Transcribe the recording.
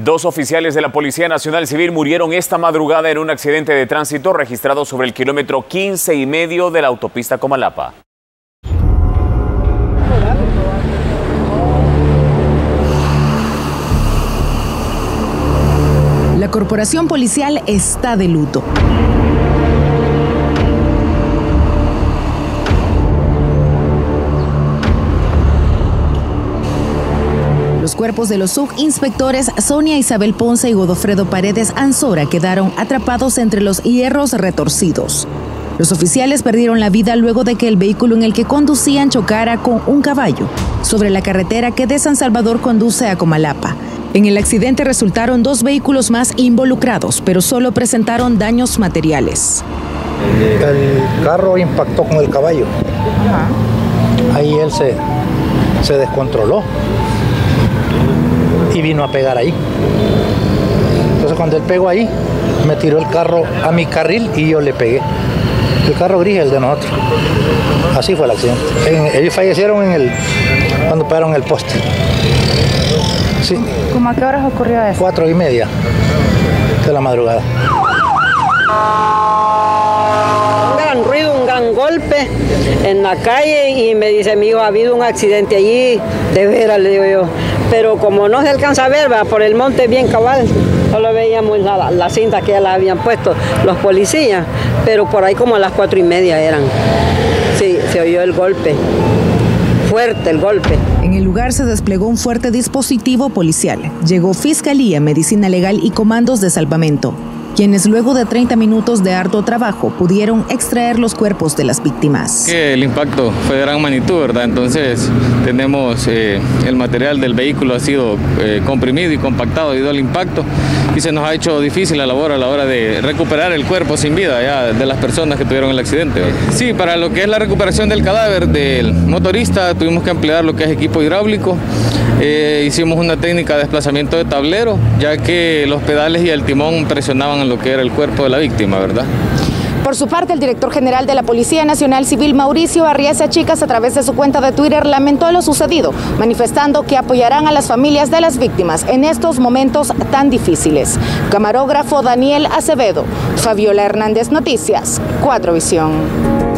Dos oficiales de la Policía Nacional Civil murieron esta madrugada en un accidente de tránsito registrado sobre el kilómetro 15,5 de la autopista Comalapa. La corporación policial está de luto. Los cuerpos de los subinspectores Sonia Isabel Ponce y Godofredo Paredes Ansora quedaron atrapados entre los hierros retorcidos. Los oficiales perdieron la vida luego de que el vehículo en el que conducían chocara con un caballo sobre la carretera que de San Salvador conduce a Comalapa. En el accidente resultaron dos vehículos más involucrados, pero solo presentaron daños materiales. El carro impactó con el caballo. Ahí él se descontroló y vino a pegar ahí. Entonces cuando él pegó ahí, me tiró el carro a mi carril y yo le pegué. El carro gris, el de nosotros. Así fue el accidente. Ellos fallecieron cuando pegaron el poste. Sí. ¿Cómo a qué horas ocurrió eso? 4:30 de la madrugada. Un gran ruido, un gran golpe en la calle y me dice mi hijo, ha habido un accidente allí, de veras, le digo yo. Pero como no se alcanza a ver, va por el monte bien cabal, solo veíamos la cinta que ya la habían puesto los policías, pero por ahí como a las 4:30 eran. Sí, se oyó el golpe. Fuerte el golpe. En el lugar se desplegó un fuerte dispositivo policial. Llegó Fiscalía, Medicina Legal y comandos de salvamento, quienes luego de 30 minutos de arduo trabajo pudieron extraer los cuerpos de las víctimas. El impacto fue de gran magnitud, ¿verdad? Entonces tenemos el material del vehículo ha sido comprimido y compactado debido al impacto y se nos ha hecho difícil la labor a la hora de recuperar el cuerpo sin vida ya de las personas que tuvieron el accidente. Sí, para lo que es la recuperación del cadáver del motorista tuvimos que emplear lo que es equipo hidráulico. Hicimos una técnica de desplazamiento de tablero, ya que los pedales y el timón presionaban en lo que era el cuerpo de la víctima, ¿verdad? Por su parte, el director general de la Policía Nacional Civil, Mauricio Arriaza Chicas, a través de su cuenta de Twitter, lamentó lo sucedido, manifestando que apoyarán a las familias de las víctimas en estos momentos tan difíciles. Camarógrafo Daniel Acevedo, Fabiola Hernández, Noticias 4 Visión.